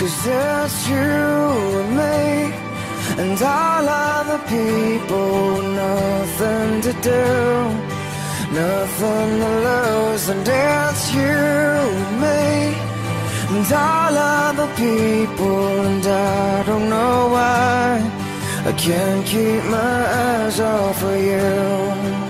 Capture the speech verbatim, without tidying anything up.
'cause it's you and me, and all other people, nothing to do, nothing to lose. And it's you and me, and all other people, and I don't know why I can't keep my eyes off of you.